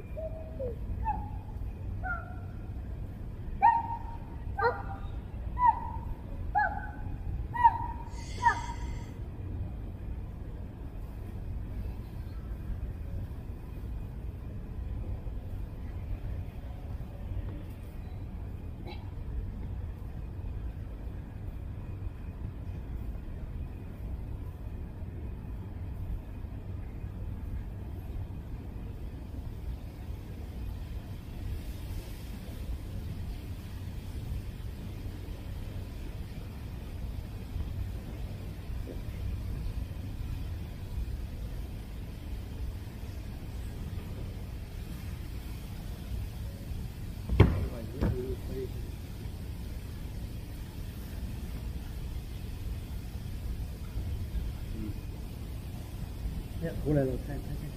过来了，看。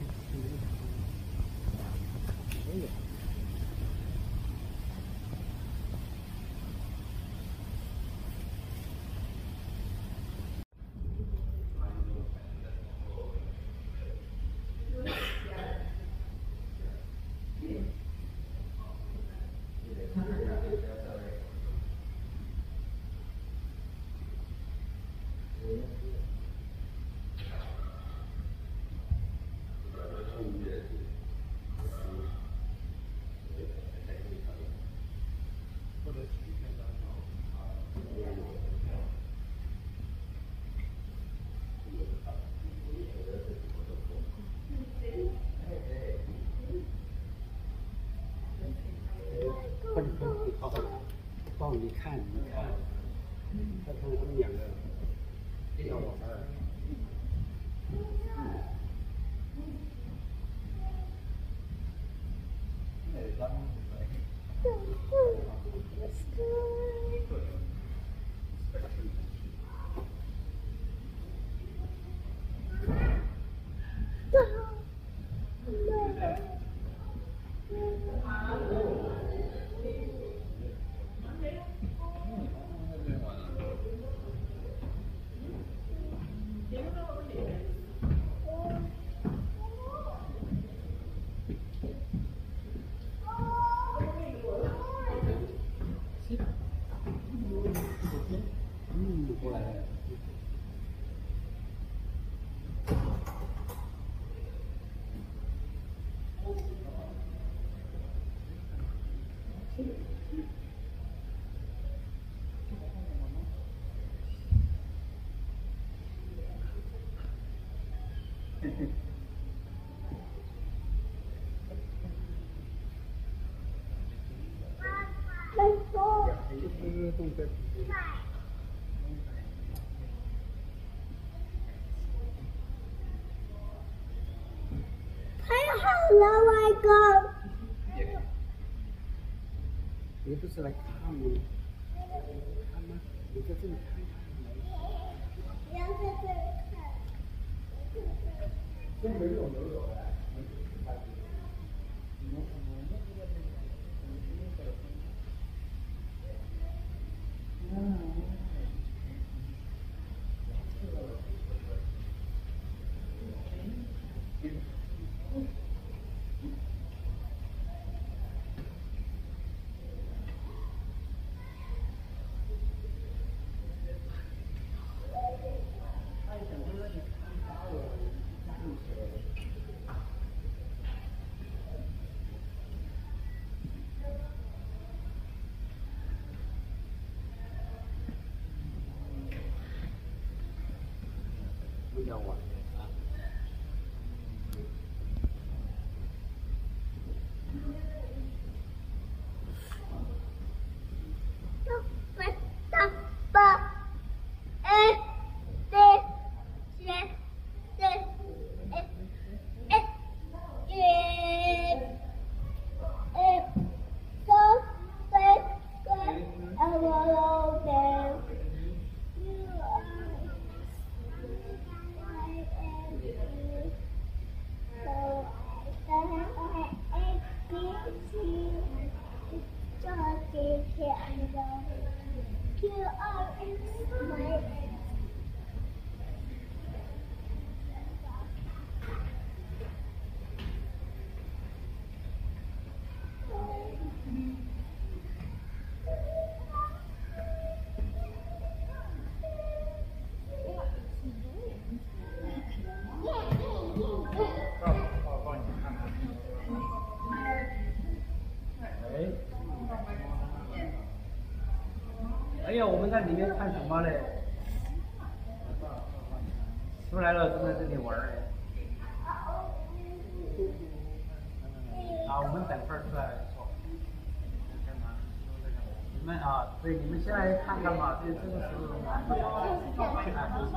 哎呀！好好帮你看，他们两个要老二。过来了。 太好了，外公。 你不是来看吗？看吗？你在这里看看。 不要在这里看。 真没有的。不要玩啊！ 没有，我们在里面看什么嘞？出来了，正在这里玩嘞。啊，我们等会儿出来说。你们啊，对，你们先来看看嘛，这个时候去哪里？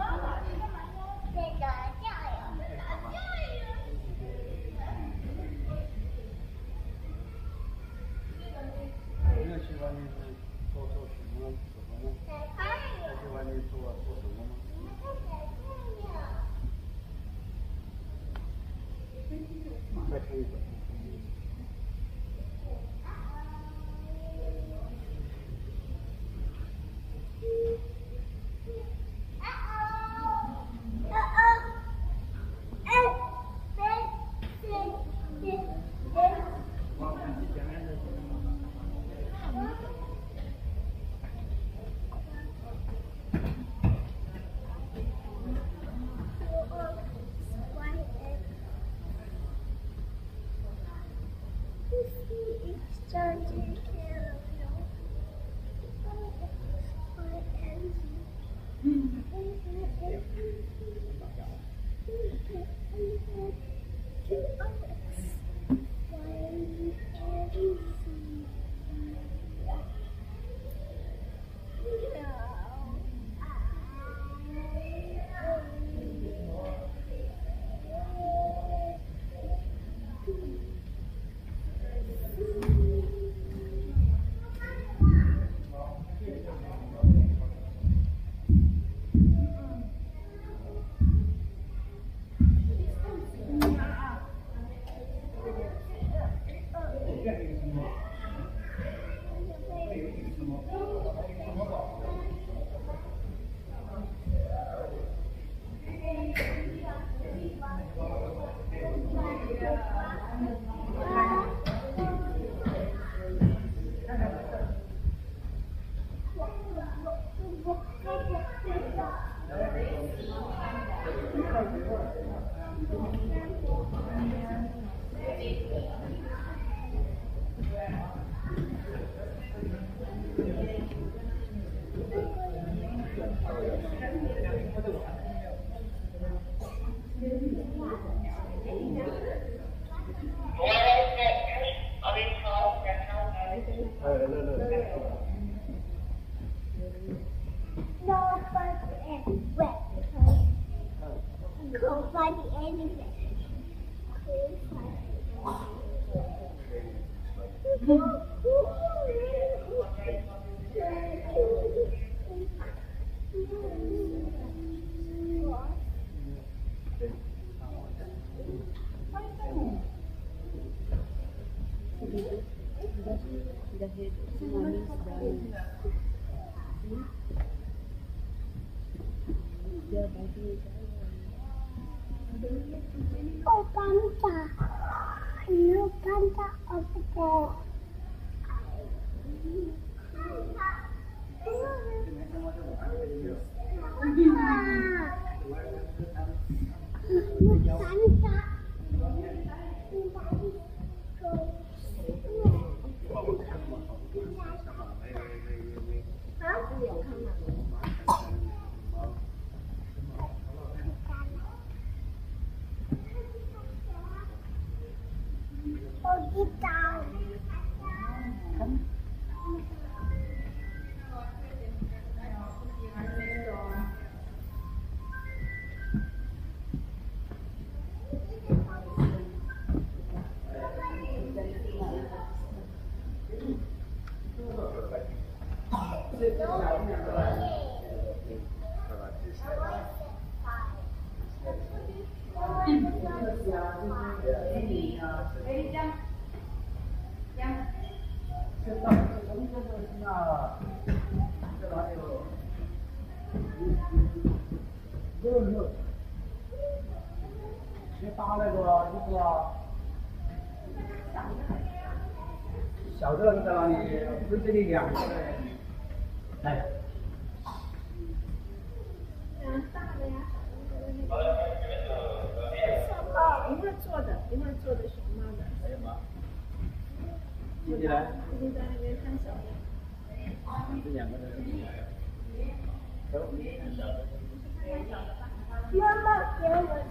没有去外面做什么呢？在去外面做什么吗？再看一会儿。小的在哪里？不是这里两个。哎。 大的呀，一会儿做的，一会儿做的熊猫的。 进来。 弟弟在那边看小的。 这两个人。 妈妈给我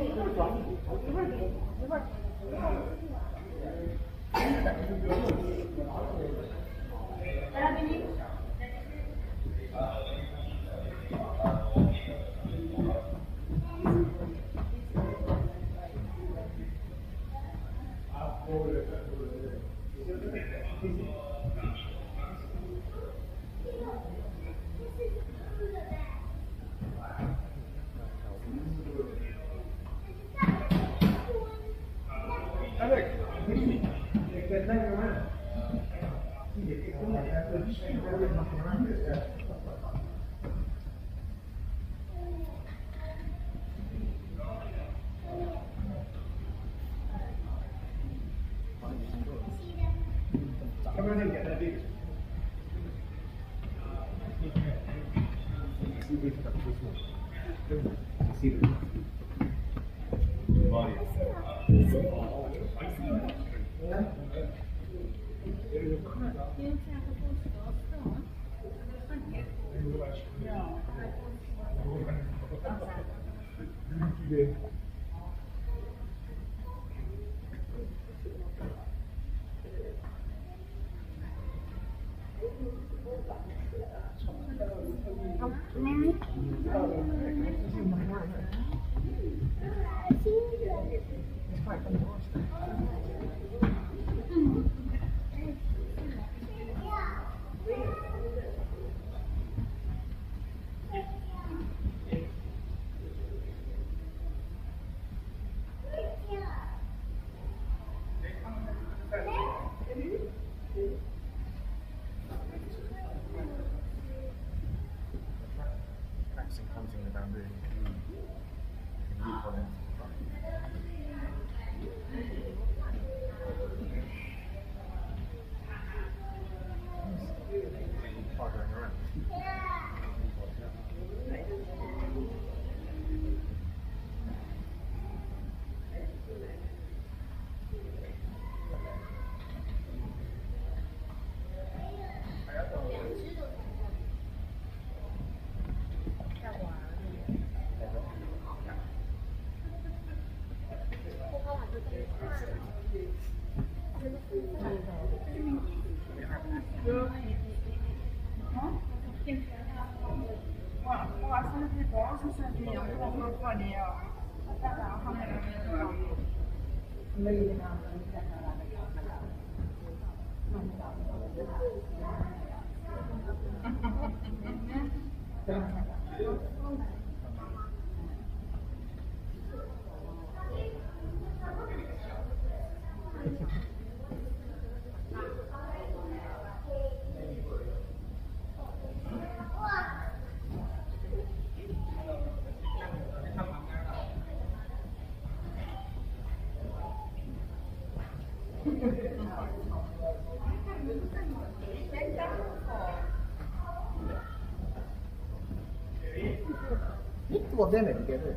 坐边哪个别队？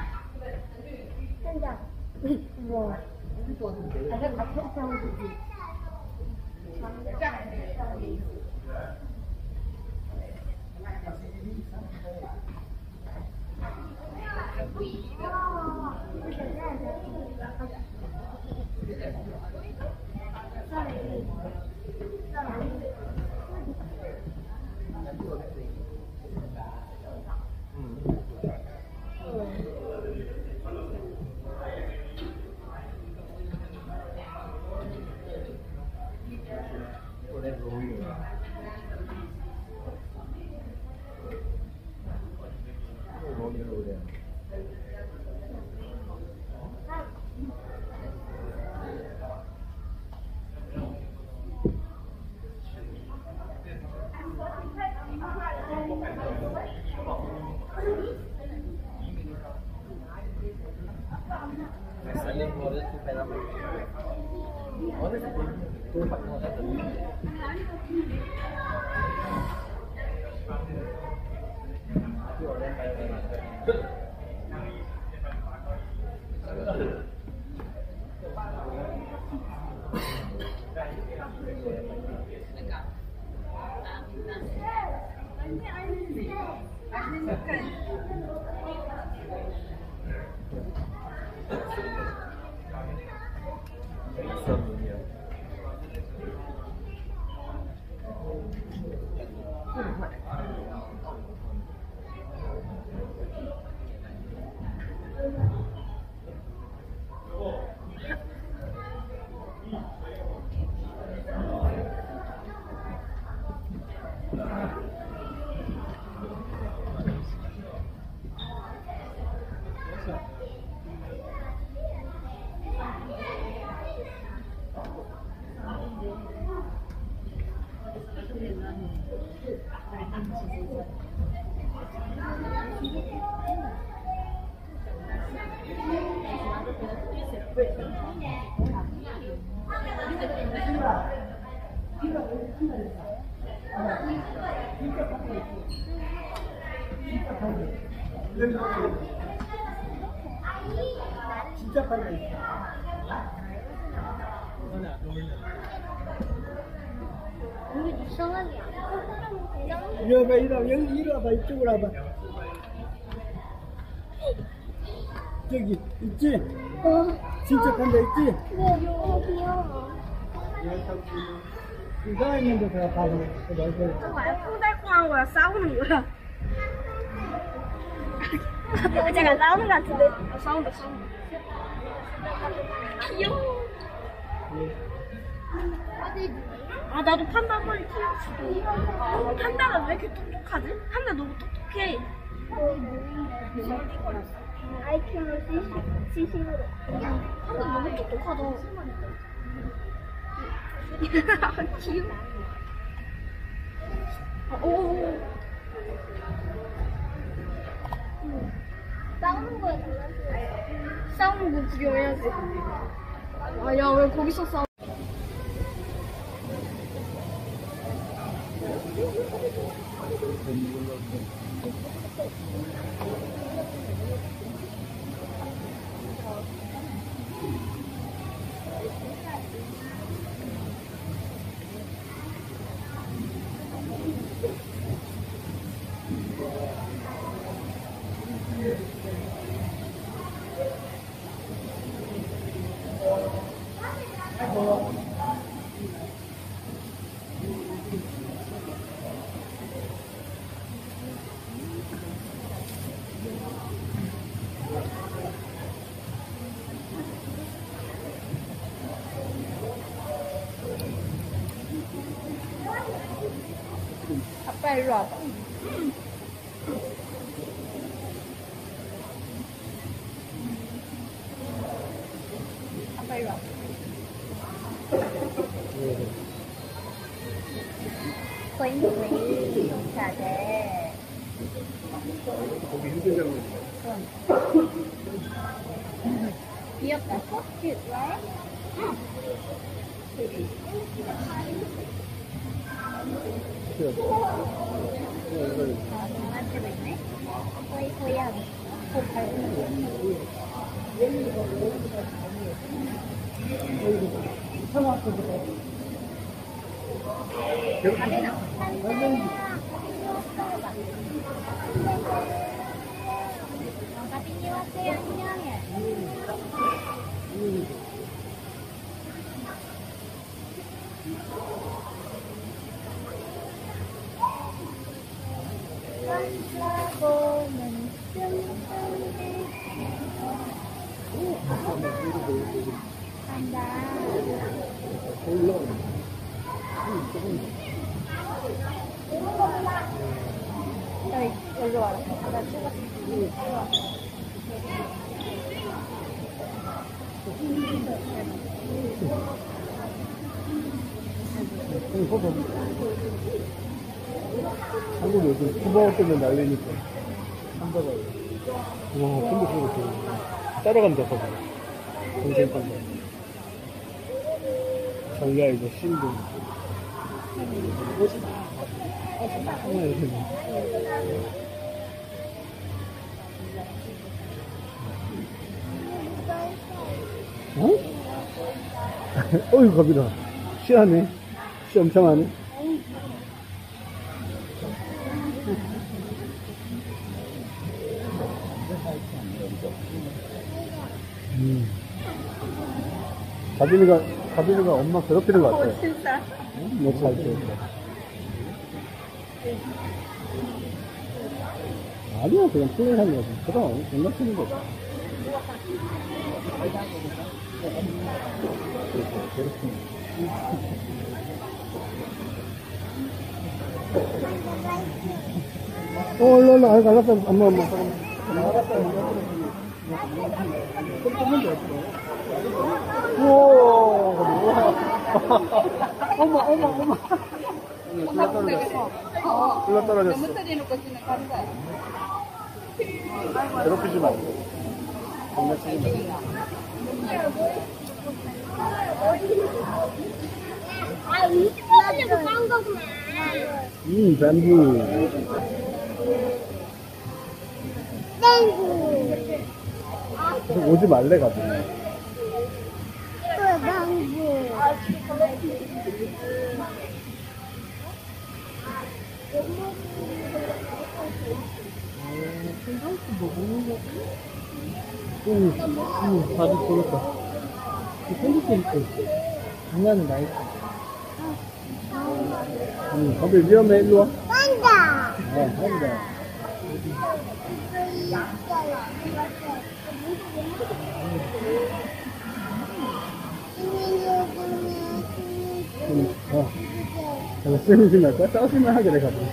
真的，我坐这个别队。 还在考虑上自己。 비싼 놈이야. 진짜 빨리. 우리 이상하게. 이리 와봐, 이리 와봐, 이쪽으로 와봐. 저기, 있지? 진짜 판다, 있지? 왜 너무 귀여워. 이가 있는데 제가 봐봐. 저거 알콩달콩한 거야? 싸우는 거야? 제가 나오는 것 같은데. 싸운다. 귀여워. 아, 나도 판다 한 마리 키우고 싶어. 판다가 왜 이렇게 똑똑하지? 판다 너무 똑똑해. 아이큐는 CC으로. 판다 너무 똑똑하다. 귀여워. 오. 싸우는 거에 장난치고. 싸우는 거 구경해야지. 아, 야, 왜 거기서 싸워? 아빠 일로 와봐. 아빠 일로 와봐. 거인물이 용사대. 거기 힘든 장면. 귀엽다. cute, right? 장난치고 있네. 호이호이하고. 가빈이 왔어요. 안녕해. 보면 간다. 여기 와라. 나 찍어. 한국 요즘 쿠바오 때문에 난리니까 한다가 와 근데 그거 따라간다 거봐 동생 간다 장가 이거 신분 하나 이렇게 어? 어이구 갑이다 시하네 시 엄청 하네 가빈이가 가빈이가 엄마 괴롭히는 것 같아. 진짜. 못살 때. 아니야, 그냥 플레이하는 거지. 그럼, 장난치는 거지. 괴롭히는 일로, 일로. 아이, 갈랐다. 엄마. 우와. 어머. 흘러 떨어졌어. 괴롭히지 말고. 장난치지 말고. 아, 우주선에서 깐 거구나. 뱀부. 땡구. 계속 오지 말래, 가빈이. 또 땡구. 다리 보였다. 샌드위치 있어. 장난은 나 있어. 가빈 위험해, 일로 와. 간다. 한다. 쓰지 말까? 싸우지만 하게 돼, 가빈.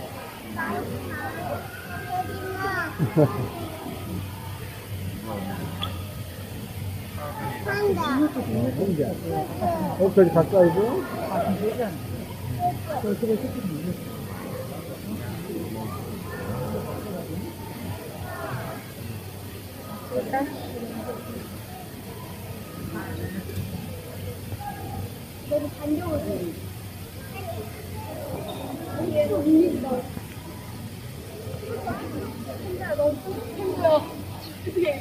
간다. 저기 가까이 줘. 너도 반격을 해. 진짜 너 뭐야? 이게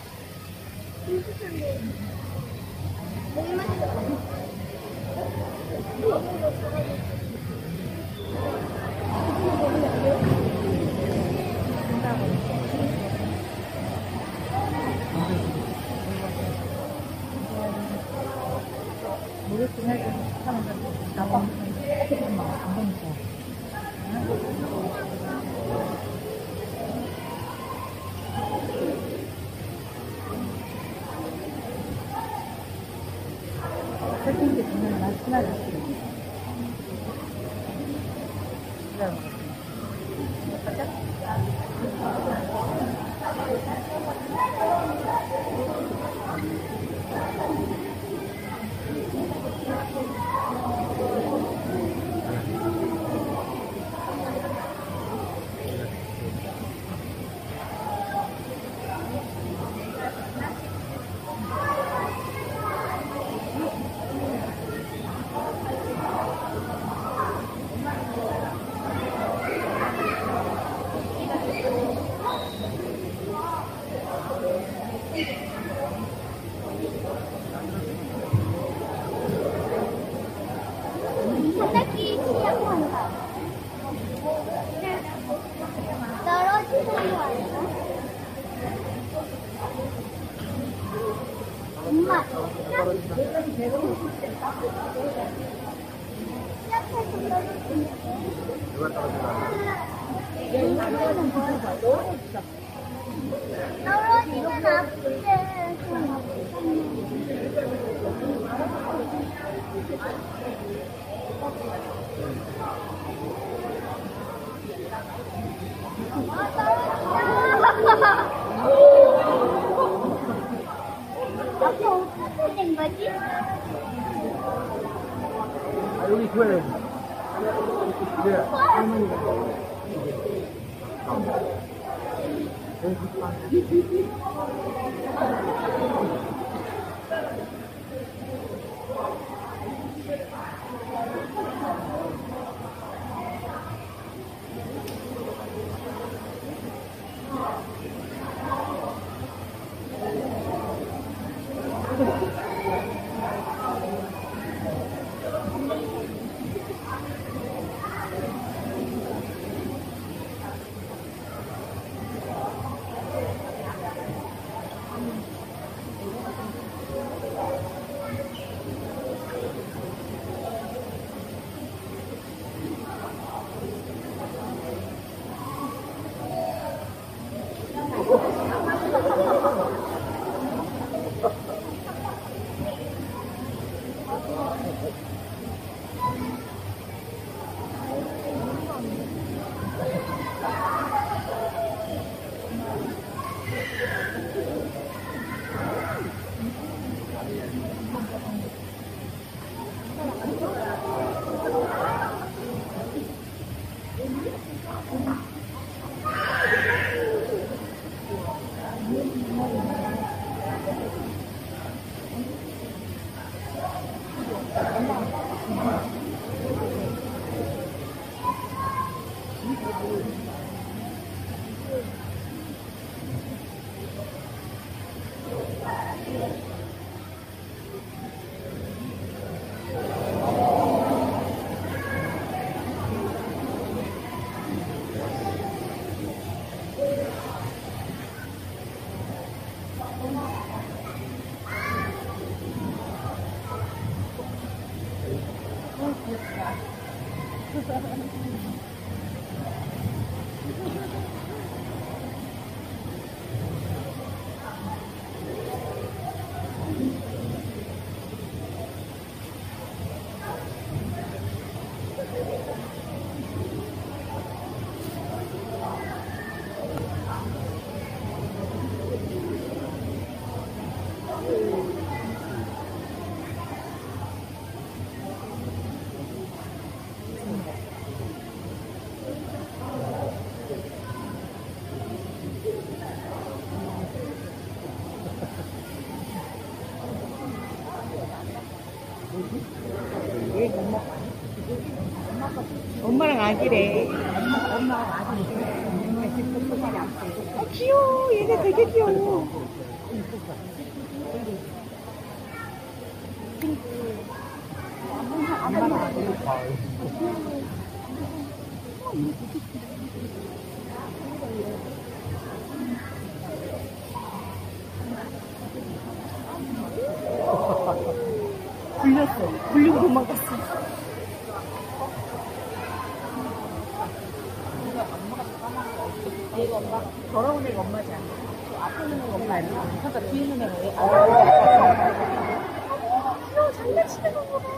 바닥이 시작한다. 떨어지는 거 아니야? 엄마, 떨어지면 아프대. 아빠 어떻게 된 거지? 여기 구해야지. 이제 할머니가. 엄마랑 아기래. 엄마랑 아기. 아, 귀여워. 얘네 되게 귀여워. 굴렸어. 굴리고 도망갔어. 얘가 엄마, 걸어온 애가 엄마지 않아? 저 앞에 있는 애가 엄마 아니야? 아까 뒤에 있는 애가 왜? 귀여워, 장난치는 거 보다.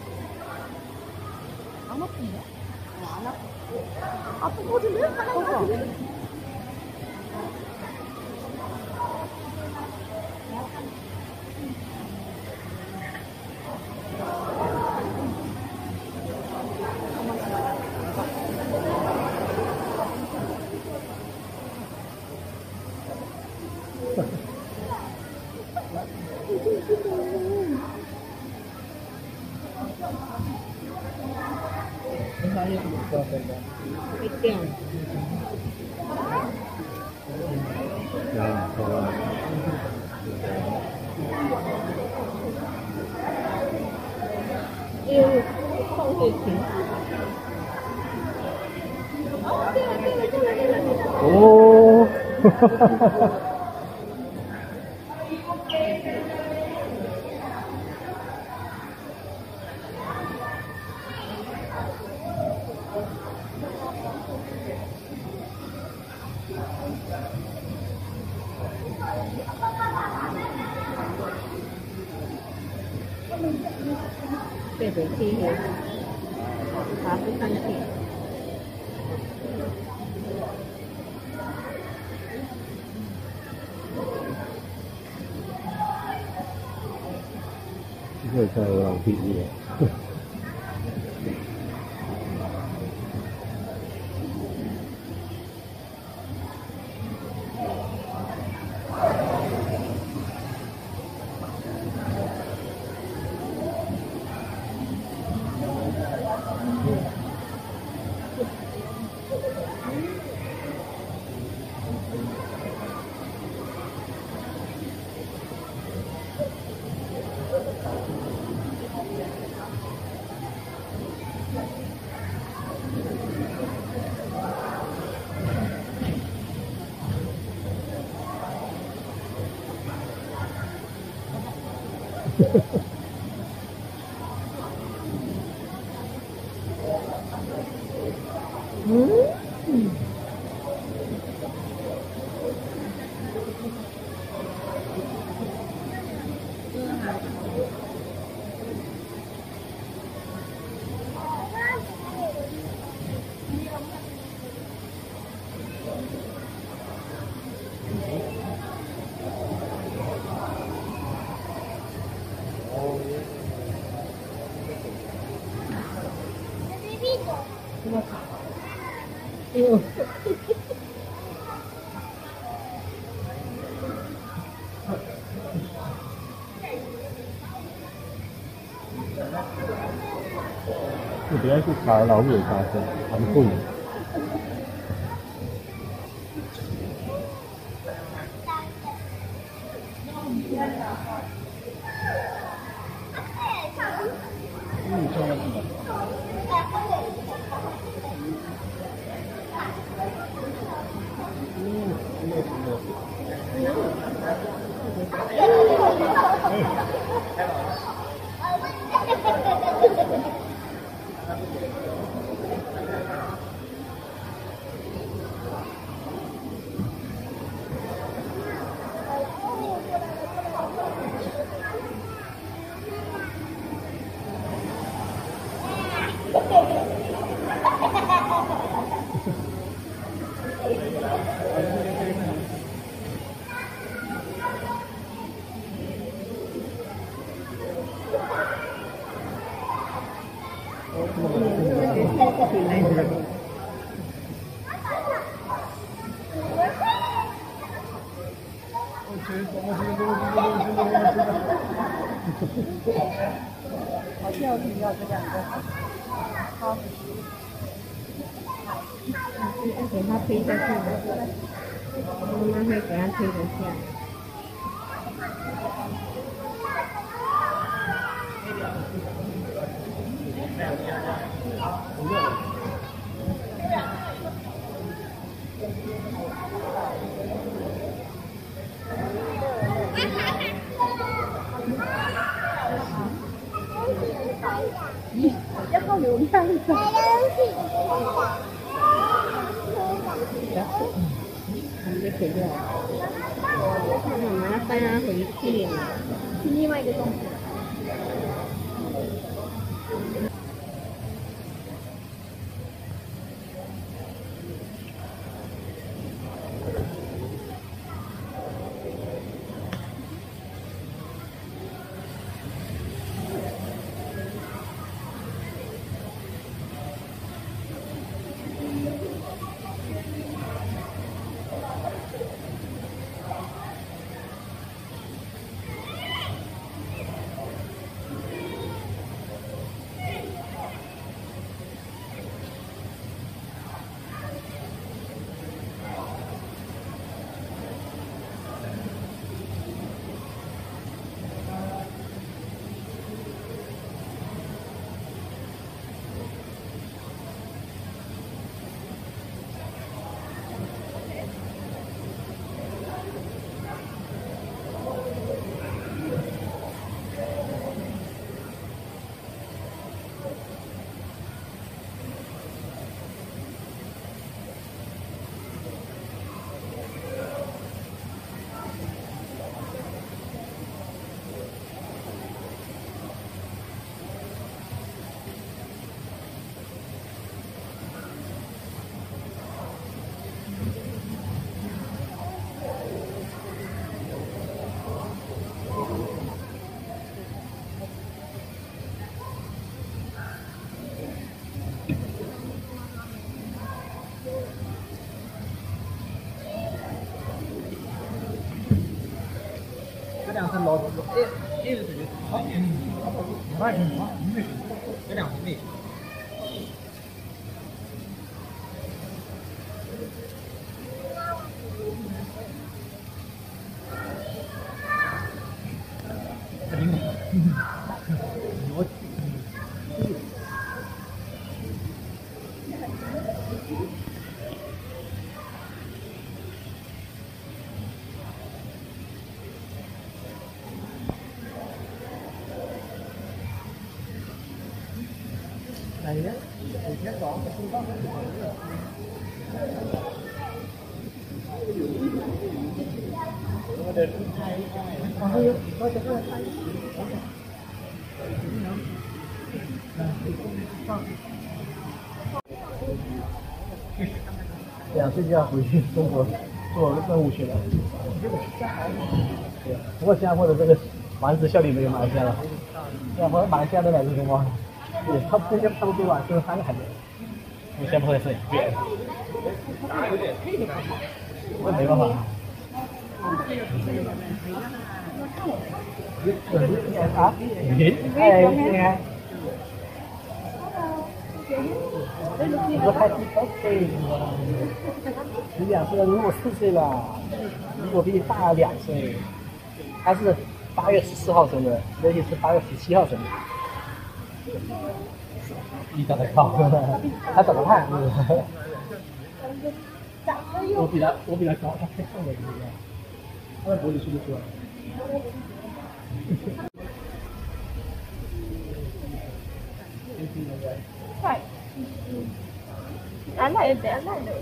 안 아픈데? 안 아파. 아프거든요? 하나가. 야, 저거. 오. để khi hiểu có cái thân thiện Người trời lòng thị gì vậy? 这么长。哎呦。 你不要去查老虎有发现，他们不能。 好跳挺要这两个。好。给他推下去的，妈妈会给他推着下。要靠流量的。我们就回来。妈妈带他回去了。去另外一个洞。 这两层楼，一直是好，那挺好，这两层没。哎呀，每天早上睡觉。我得拍一下。还有，我这个拍。2岁就要回去中国做任务去了。对，不过新加坡的这个丸子效率没有马来西亚了。新加坡、马来西亚的奶是什么？对，他们差不多吧，就是3个孩子。 我先拍摄一遍，我没办法。啊？你看。你说还是birthday吗？你2岁了，如果4岁了，如果比你大2岁，他是8月14号生的，尤其是8月17号生的。你长得高，他长得胖，我比他高，他太胖了，你知道吗？他的脖子出不出来？ 快，安排的，安排的。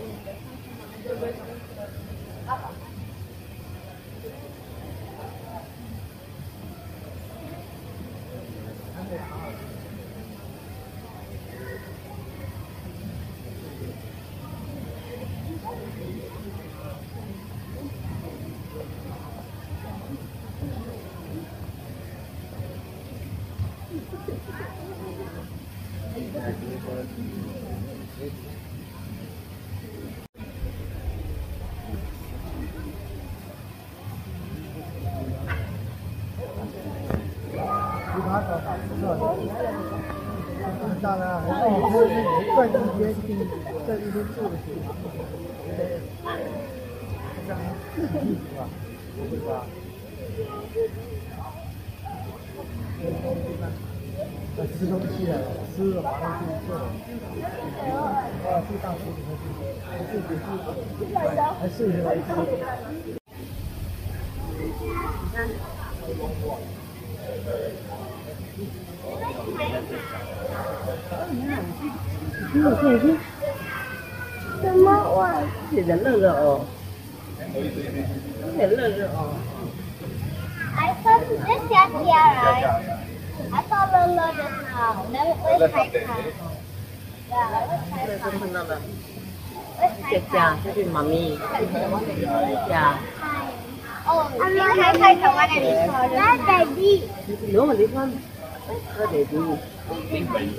当然，还是你是赚一些进，赚一些做的事情。是吧？是吧？吃东西了，吃了马上就做。这大厨还是来吃。 什么碗？ 写的热热哦，写热热哦。 I thought this got here, right? I thought Lola just now. Where's Kai Kai? Yeah, where's Kai 这是 Kai? 看到的， Where's 姐 Kai 姐 Kai? 就是妈咪，呀， Oh, I mean Kai Kai the one that is called. That's baby. nếu mà đi con, có để đi, đi con,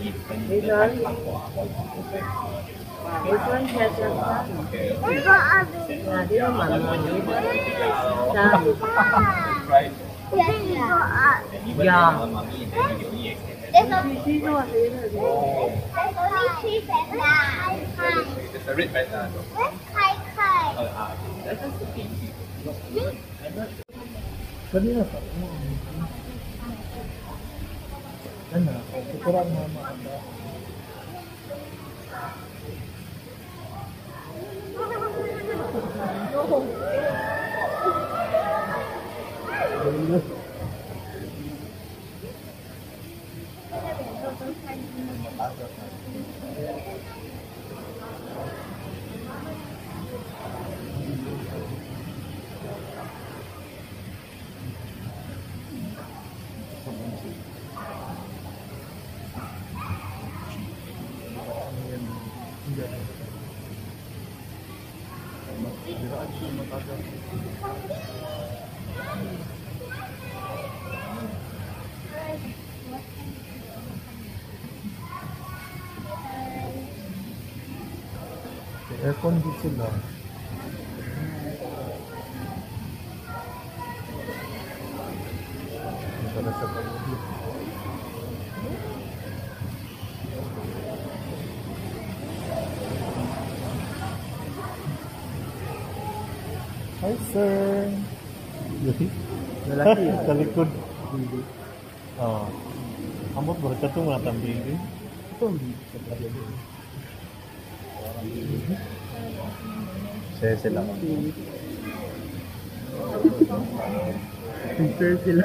theo chân Where's the other? là đi con mặn rồi, sao? Yeah. Yes, yeah. Dạ. There's only cheese and Kai Kai. It's a red panda. Where's Kai Kai? 真的很真的，我不知道妈妈的。에어컨 붙일라. Hi sir. Lalaki sa likod. Ambot ba ito mga tambili? Ito sa talaga. Saya sila. Saya sila.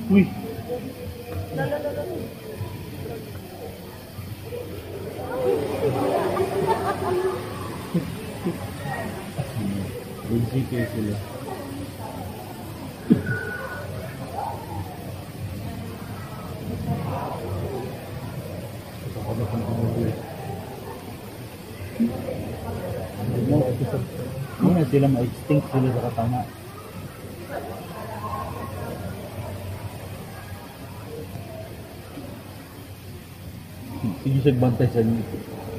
Uy! Busy kayo sila. Muna sila ma-extinct sila sa katama. Sige siya bantay sa inyo.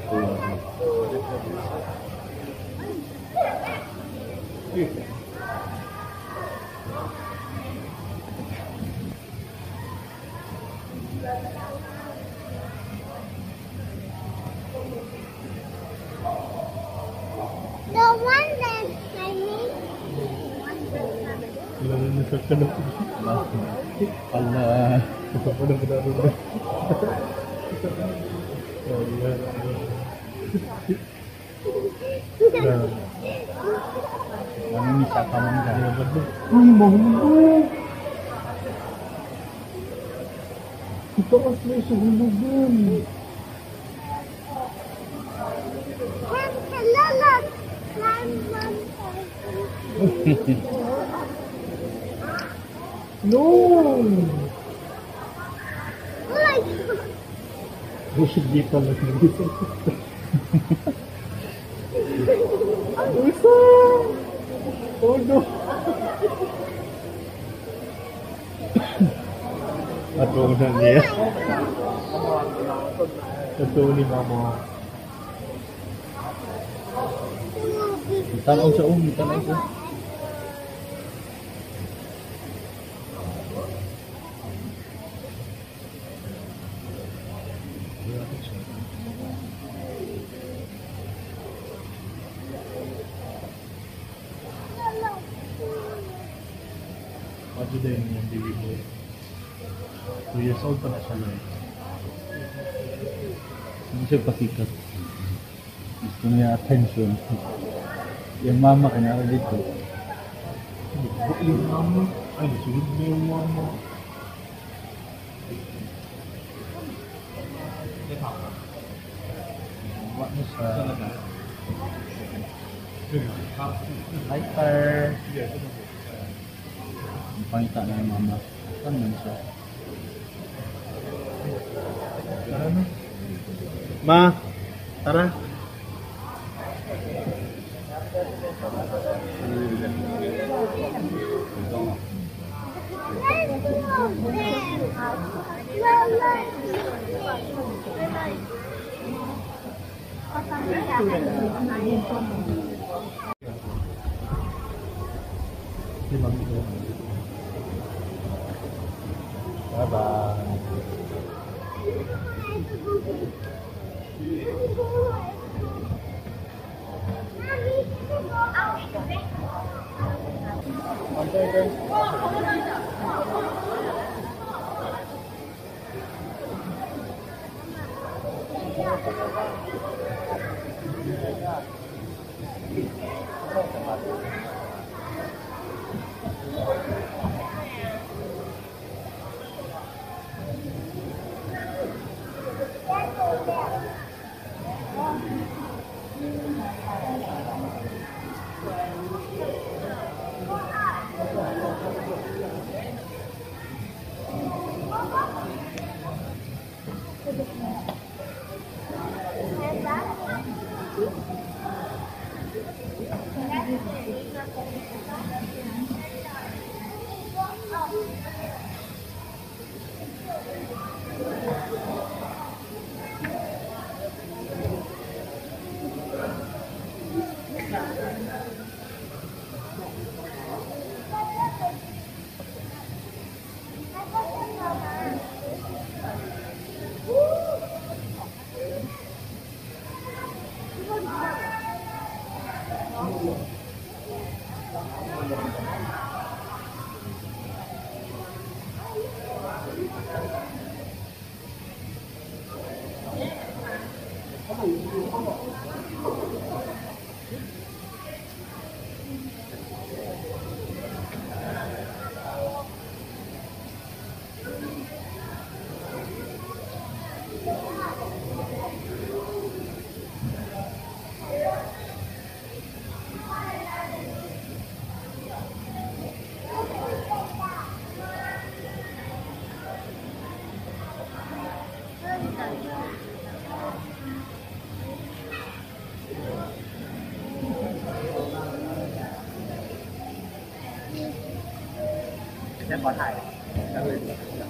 The one that I made. Allah. Kami bisa kamu enggak? Uy, mahulog! Ito kasi sa hulugan. Lala, climb one No! Like, Busog dito lang dito. Usa! Oh no! Atunan niya. Atunan ni mama. Tanong sa tanong ko. Pati din yung baby boy. 2 years old pa na siya lang. Hindi siya pasikat. Gusto niya attention. Yung mama kanya dito. Yung mama? Ay, nasunod na yung mama. Wala na siya. Hyper. Ang pangita na yung mama. Saan man siya? Ma! Tara! Bye-bye. ได้ขอถ่ายก็เลย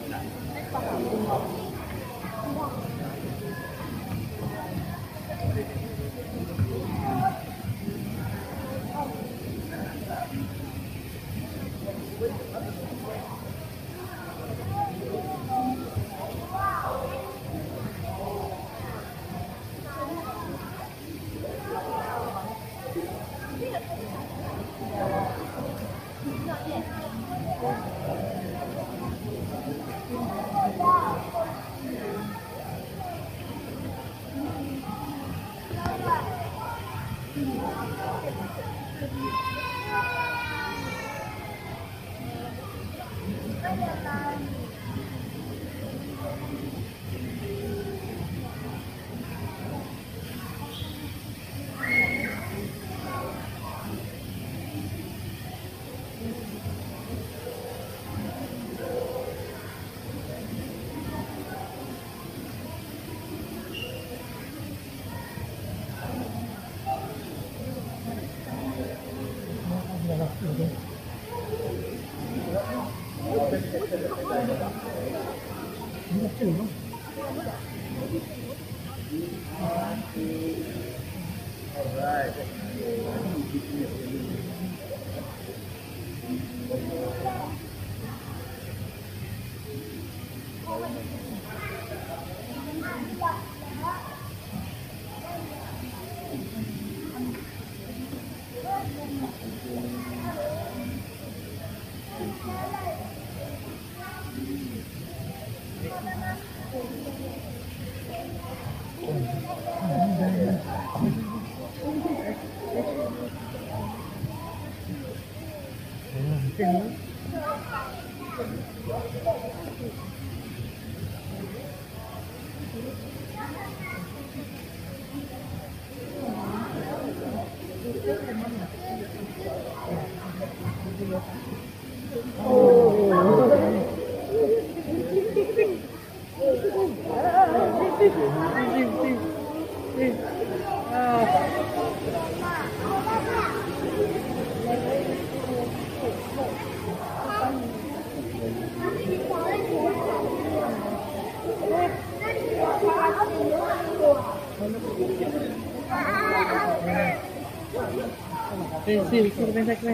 Sí, ven aquí,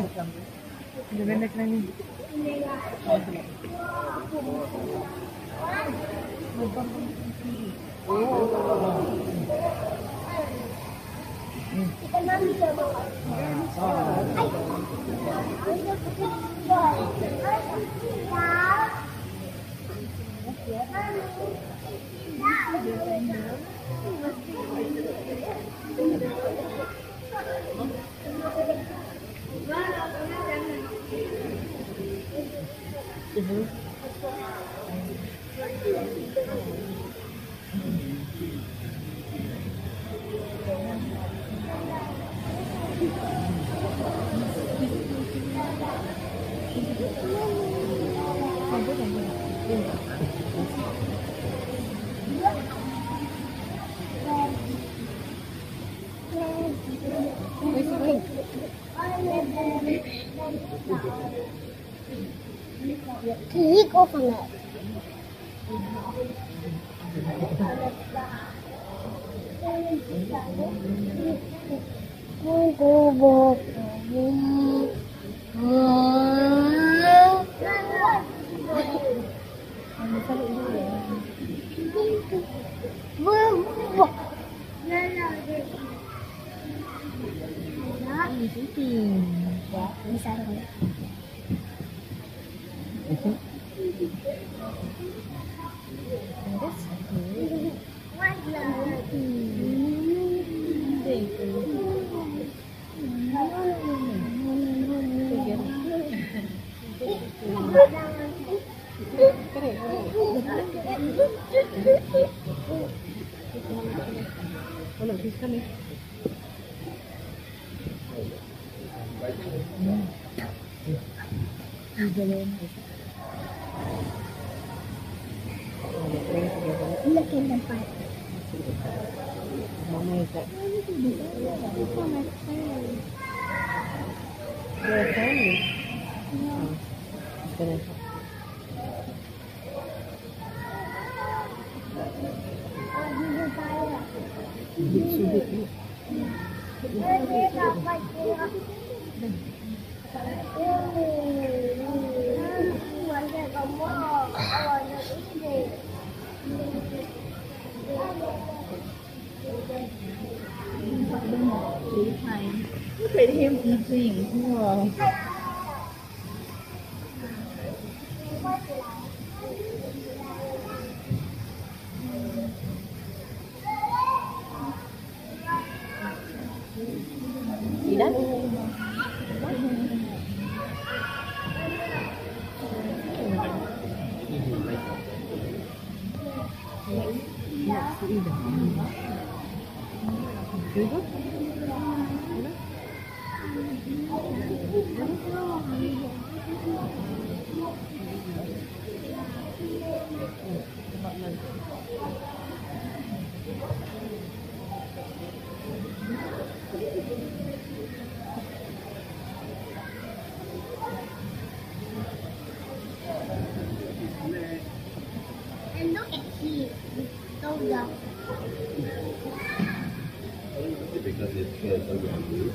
ven aquí. Peek open it. Bisa dong. Look in the pipe. Mama is that? They're family. It's gonna phải thêm ý chỉnh thôi. Gì đấy? And look at here. So young. Because it's so young.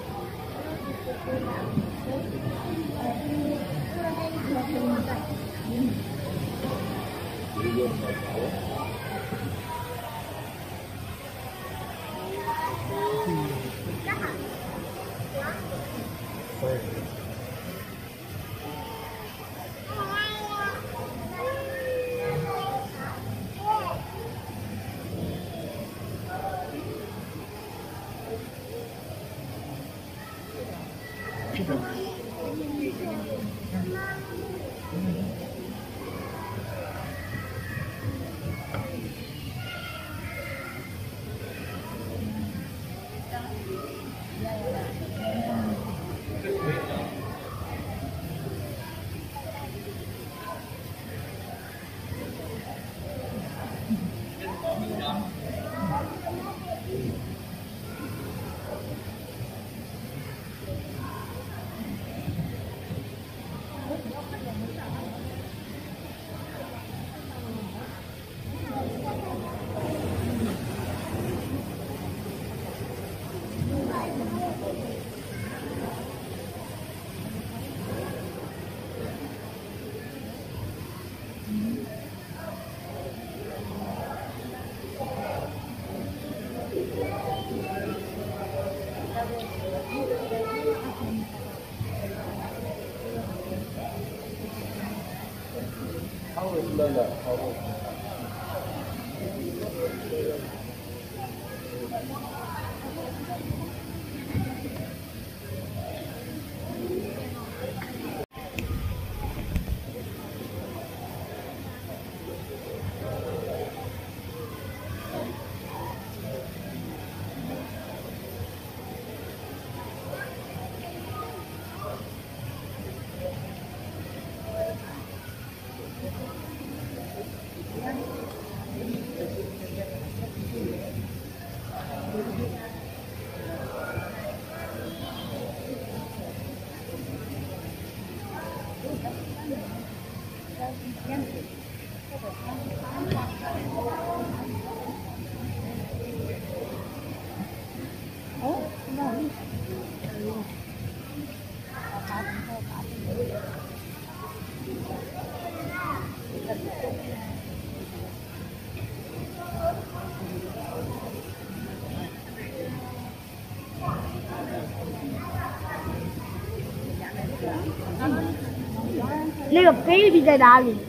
那个 baby 在哪里？